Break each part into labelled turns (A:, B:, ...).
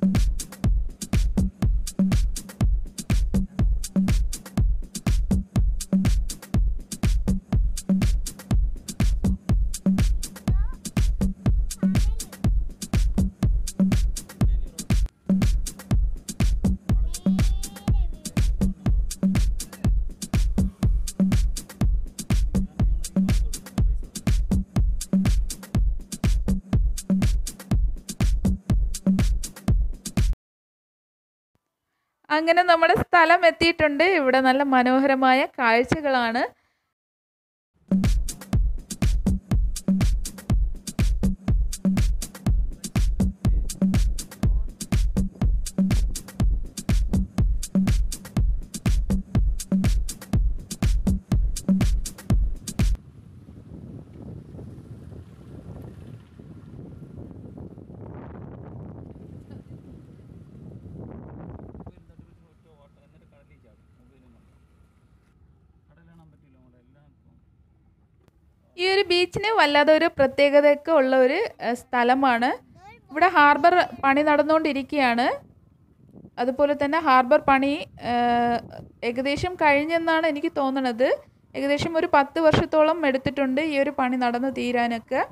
A: അങ്ങനെ നമ്മുടെ സ്ഥലം എത്തിയിട്ടുണ്ട്. ഇവിടെ നല്ല മനോഹരമായ കാഴ്ചകളാണ്. ഈ ഒരു ബീച്ചിന് വല്ലാതെ ഒരു പ്രത്യേകതയൊക്കെ ഉള്ള ഒരു സ്ഥലമാണ്. ഇവിടെ ഹാർബർ പണി നടന്നുകൊണ്ടിരിക്കുകയാണ്. അതുപോലെ തന്നെ ഹാർബർ പണി ഏകദേശം കഴിഞ്ഞെന്നാണ് എനിക്ക് തോന്നുന്നത്. ഏകദേശം ഒരു 10 വർഷത്തോളം എടുത്തിട്ടുണ്ട് ഈ ഒരു പണി നടന്നു തീരാനൊക്കെ.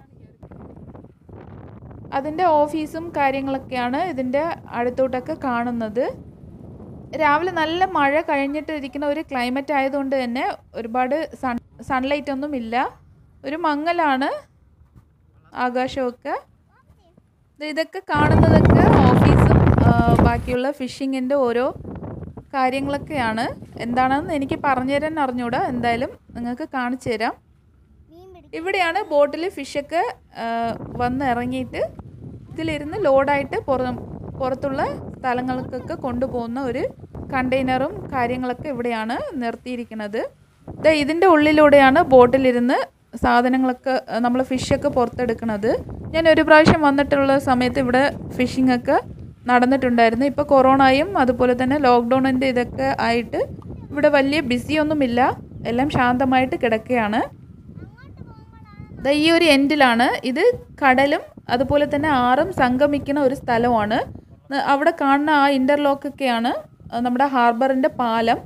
A: അതിൻ്റെ ഓഫീസും കാര്യങ്ങളൊക്കെയാണ് ഇതിൻ്റെ അടുത്തോട്ടൊക്കെ കാണുന്നത്. രാവിലെ നല്ല മഴ കഴിഞ്ഞിട്ട് ഇരിക്കുന്ന ഒരു ക്ലൈമറ്റ് ആയതുകൊണ്ട് തന്നെ ഒരുപാട് സൺലൈറ്റ് ഒന്നും ഇല്ല. ഒരു മങ്ങലാണ് ആകാശമൊക്കെ. ഇതൊക്കെ കാണുന്നതൊക്കെ ഓഫീസും ബാക്കിയുള്ള ഫിഷിങ്ങിൻ്റെ ഓരോ കാര്യങ്ങളൊക്കെയാണ്. എന്താണെന്ന് എനിക്ക് പറഞ്ഞു തരാൻ അറിഞ്ഞൂടാ. എന്തായാലും നിങ്ങൾക്ക് കാണിച്ചു തരാം. ഇവിടെയാണ് ബോട്ടിൽ ഫിഷൊക്കെ വന്ന് ഇറങ്ങിയിട്ട് ഇതിലിരുന്ന് ലോഡായിട്ട് പുറത്തുള്ള സ്ഥലങ്ങൾക്കൊക്കെ കൊണ്ടുപോകുന്ന ഒരു കണ്ടെയ്നറും കാര്യങ്ങളൊക്കെ ഇവിടെയാണ് നിർത്തിയിരിക്കുന്നത്. ഇതിൻ്റെ ഉള്ളിലൂടെയാണ് ബോട്ടിലിരുന്ന് സാധനങ്ങളൊക്കെ നമ്മൾ ഫിഷൊക്കെ പുറത്തെടുക്കുന്നത്. ഞാൻ ഒരു പ്രാവശ്യം വന്നിട്ടുള്ള സമയത്ത് ഇവിടെ ഫിഷിംഗ് ഒക്കെ നടന്നിട്ടുണ്ടായിരുന്നു. ഇപ്പോൾ കൊറോണയും അതുപോലെ തന്നെ ലോക്ക്ഡൗണിൻ്റെ ഇതൊക്കെ ആയിട്ട് ഇവിടെ വലിയ ബിസിയൊന്നുമില്ല. എല്ലാം ശാന്തമായിട്ട് കിടക്കുകയാണ്. ഈ ഒരു എൻഡിലാണ് ഇത് കടലും അതുപോലെ തന്നെ ആറും സംഗമിക്കുന്ന ഒരു സ്ഥലമാണ്. അവിടെ കാണുന്ന ആ ഇൻ്റർലോക്കൊക്കെയാണ് നമ്മുടെ ഹാർബറിൻ്റെ പാലം.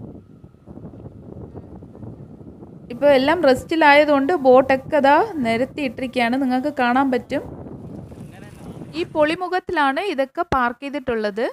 A: ഇപ്പോൾ എല്ലാം റെസ്റ്റിലായതുകൊണ്ട് ബോട്ടൊക്കെ അതാ നിരത്തിയിട്ടിരിക്കുകയാണ്. നിങ്ങൾക്ക് കാണാൻ പറ്റും. ഈ പൊളിമുഖത്തിലാണ് ഇതൊക്കെ പാർക്ക് ചെയ്തിട്ടുള്ളത്.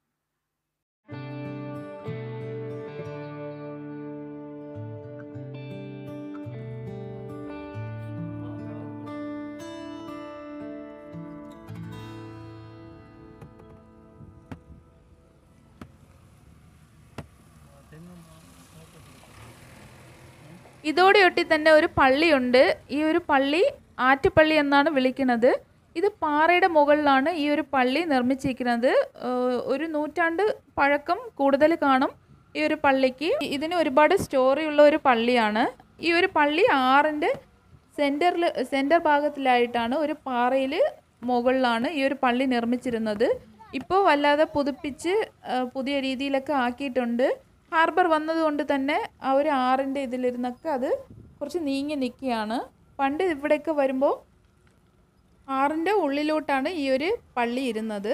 A: ഇതോടെയൊട്ടി തന്നെ ഒരു പള്ളിയുണ്ട്. ഈ ഒരു പള്ളി ആറ്റുപള്ളി എന്നാണ് വിളിക്കുന്നത്. ഇത് പാറയുടെ മുകളിലാണ് ഈ ഒരു പള്ളി നിർമ്മിച്ചിരിക്കുന്നത്. ഒരു 100 നൂറ്റാണ്ട് പഴക്കം കൂടുതൽ കാണും ഈ ഒരു പള്ളിക്ക്. ഇതിന് ഒരുപാട് സ്റ്റോറിയുള്ള ഒരു പള്ളിയാണ്. ഈ ഒരു പള്ളി ആറിൻ്റെ സെൻറ്റർ ഭാഗത്തിലായിട്ടാണ് ഒരു പാറയിൽ മുകളിലാണ് ഈ ഒരു പള്ളി നിർമ്മിച്ചിരുന്നത്. ഇപ്പോൾ വല്ലാതെ പുതുപ്പിച്ച് പുതിയ രീതിയിലൊക്കെ ആക്കിയിട്ടുണ്ട്. ഹാർബർ വന്നതുകൊണ്ട് തന്നെ ആ ഒരു ആറിൻ്റെ ഇതിലിരുന്നൊക്കെ അത് കുറച്ച് നീങ്ങി നിൽക്കുകയാണ്. പണ്ട് ഇവിടെയൊക്കെ വരുമ്പോൾ ആറിൻ്റെ ഉള്ളിലോട്ടാണ് ഈ ഒരു പള്ളി ഇരുന്നത്.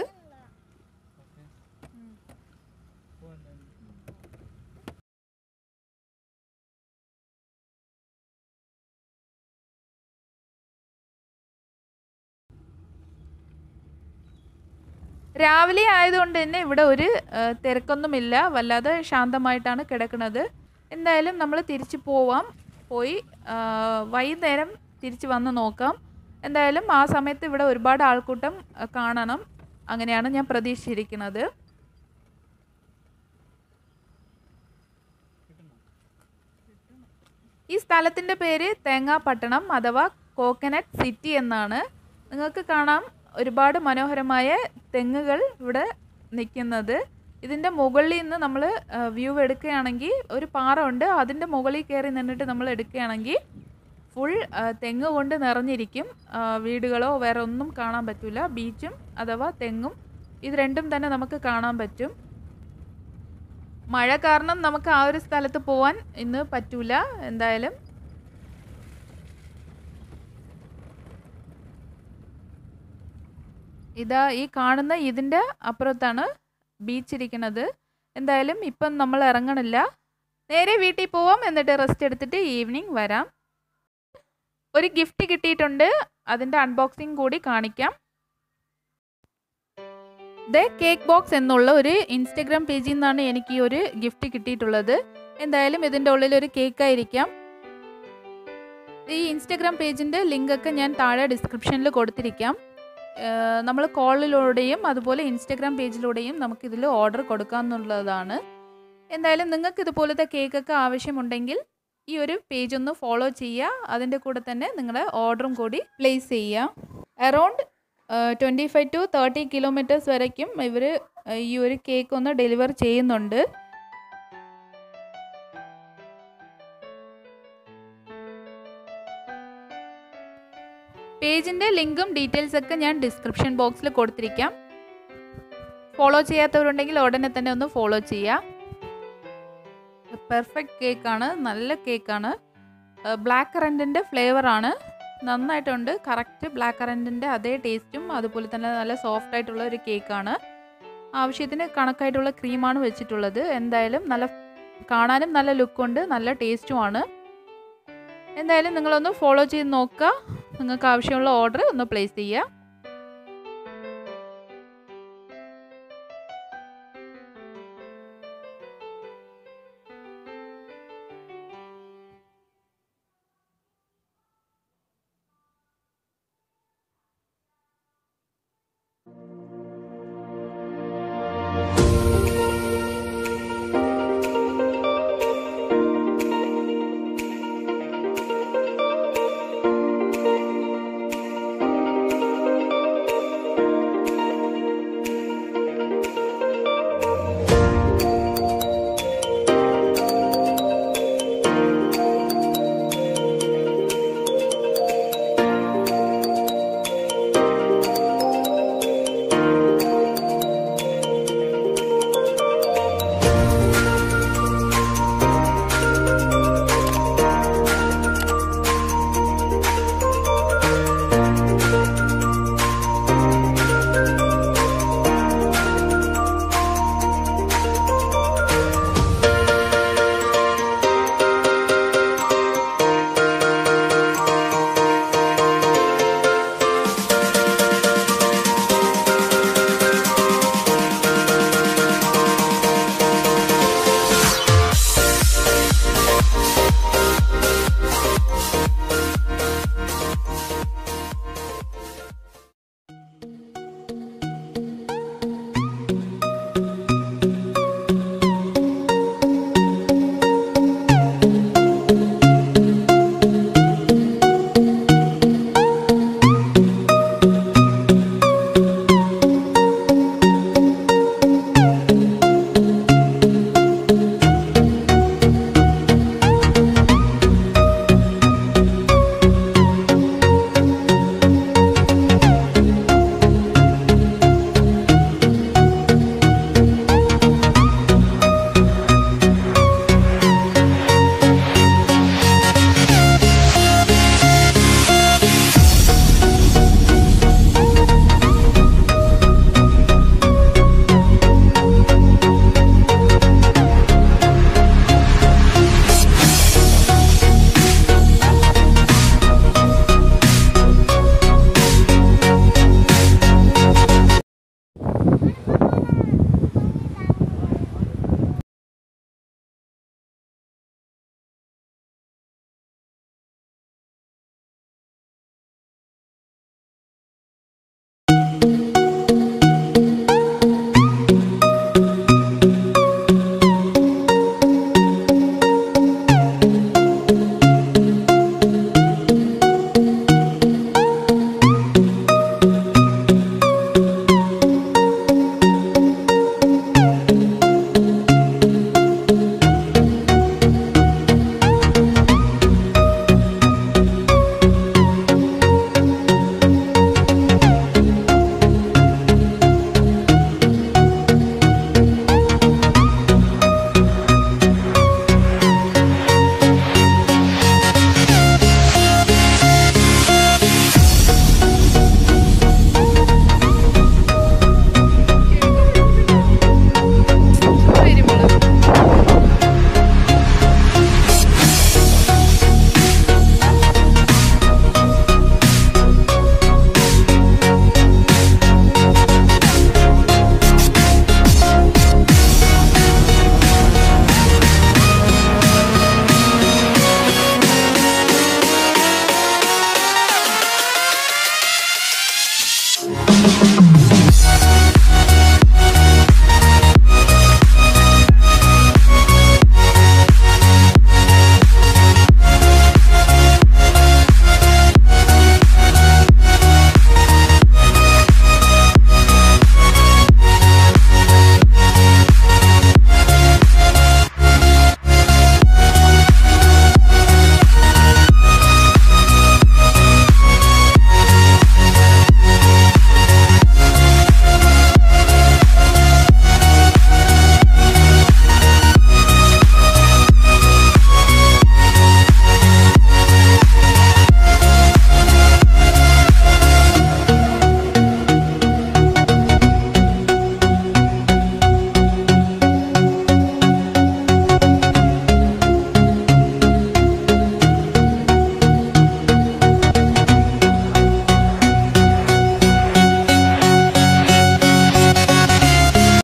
A: രാവിലെ ആയതുകൊണ്ട് തന്നെ ഇവിടെ ഒരു തിരക്കൊന്നുമില്ല. വല്ലാതെ ശാന്തമായിട്ടാണ് കിടക്കുന്നത്. എന്തായാലും നമ്മൾ തിരിച്ചു പോയി വൈകുന്നേരം തിരിച്ച് വന്ന് നോക്കാം. എന്തായാലും ആ സമയത്ത് ഇവിടെ ഒരുപാട് ആൾക്കൂട്ടം കാണണം. അങ്ങനെയാണ് ഞാൻ പ്രതീക്ഷിച്ചിരിക്കുന്നത്. ഈ സ്ഥലത്തിൻ്റെ പേര് തേങ്ങാപട്ടണം അഥവാ കോക്കനട്ട് സിറ്റി എന്നാണ്. നിങ്ങൾക്ക് കാണാം ഒരുപാട് മനോഹരമായ തെങ്ങുകൾ ഇവിടെ നിൽക്കുന്നത്. ഇതിൻ്റെ മുകളിൽ നിന്ന് നമ്മൾ വ്യൂ എടുക്കുകയാണെങ്കിൽ ഒരു പാറ ഉണ്ട്. അതിൻ്റെ മുകളിൽ കയറി നിന്നിട്ട് നമ്മൾ എടുക്കുകയാണെങ്കിൽ ഫുൾ തെങ്ങ് കൊണ്ട് നിറഞ്ഞിരിക്കും. വീടുകളോ വേറെ ഒന്നും കാണാൻ പറ്റില്ല. ബീച്ചും അഥവാ തെങ്ങും ഇത് രണ്ടും തന്നെ നമുക്ക് കാണാൻ പറ്റും. മഴ കാരണം നമുക്ക് ആ ഒരു സ്ഥലത്ത് പോവാൻ ഇന്ന് പറ്റൂല. എന്തായാലും ഇതാ ഈ കാണുന്ന ഇതിൻ്റെ അപ്പുറത്താണ് ബീച്ച് ഇരിക്കുന്നത്. എന്തായാലും ഇപ്പം നമ്മൾ ഇറങ്ങണില്ല, നേരെ വീട്ടിൽ പോവാം. എന്നിട്ട് റെസ്റ്റ് എടുത്തിട്ട് ഈവനിങ് വരാം. ഒരു ഗിഫ്റ്റ് കിട്ടിയിട്ടുണ്ട്, അതിൻ്റെ അൺബോക്സിങ് കൂടി കാണിക്കാം. ദ കേക്ക് ബോക്സ് എന്നുള്ള ഒരു ഇൻസ്റ്റഗ്രാം പേജിൽ നിന്നാണ് എനിക്ക് ഈ ഒരു ഗിഫ്റ്റ് കിട്ടിയിട്ടുള്ളത്. എന്തായാലും ഇതിൻ്റെ ഉള്ളിൽ ഒരു കേക്കായിരിക്കാം. ഈ ഇൻസ്റ്റഗ്രാം പേജിൻ്റെ ലിങ്കൊക്കെ ഞാൻ താഴെ ഡിസ്ക്രിപ്ഷനിൽ കൊടുത്തിരിക്കാം. നമ്മൾ കോളിലൂടെയും അതുപോലെ ഇൻസ്റ്റഗ്രാം പേജിലൂടെയും നമുക്കിതിൽ ഓർഡർ കൊടുക്കാമെന്നുള്ളതാണ്. എന്തായാലും നിങ്ങൾക്ക് ഇതുപോലത്തെ കേക്കൊക്കെ ആവശ്യമുണ്ടെങ്കിൽ ഈ ഒരു പേജ് ഒന്ന് ഫോളോ ചെയ്യുക. അതിൻ്റെ കൂടെ തന്നെ നിങ്ങളുടെ ഓർഡറും കൂടി പ്ലേസ് ചെയ്യുക. അറൗണ്ട് 25 to 30 കിലോമീറ്റേഴ്സ് വരയ്ക്കും ഇവർ ഈ ഒരു കേക്ക് ഒന്ന് ഡെലിവർ ചെയ്യുന്നുണ്ട്. പേജിൻ്റെ ലിങ്കും ഡീറ്റെയിൽസൊക്കെ ഞാൻ ഡിസ്ക്രിപ്ഷൻ ബോക്സിൽ കൊടുത്തിരിക്കാം. ഫോളോ ചെയ്യാത്തവരുണ്ടെങ്കിൽ ഉടനെ തന്നെ ഒന്ന് ഫോളോ ചെയ്യുക. പെർഫെക്റ്റ് കേക്കാണ്, നല്ല കേക്കാണ്. ബ്ലാക്ക് കറൻറ്റിൻ്റെ ഫ്ലേവറാണ്, നന്നായിട്ടുണ്ട്. കറക്റ്റ് ബ്ലാക്ക് കറൻറ്റിൻ്റെ അതേ ടേസ്റ്റും അതുപോലെ തന്നെ നല്ല സോഫ്റ്റ് ആയിട്ടുള്ള ഒരു കേക്കാണ്. ആവശ്യത്തിന് കണക്കായിട്ടുള്ള ക്രീമാണ് വെച്ചിട്ടുള്ളത്. എന്തായാലും നല്ല കാണാനും നല്ല ലുക്കുണ്ട്, നല്ല ടേസ്റ്റുമാണ്. എന്തായാലും നിങ്ങളൊന്ന് ഫോളോ ചെയ്ത് നോക്കുക. നിങ്ങൾക്ക് ആവശ്യമുള്ള ഓർഡർ ഒന്ന് പ്ലേസ് ചെയ്യുക.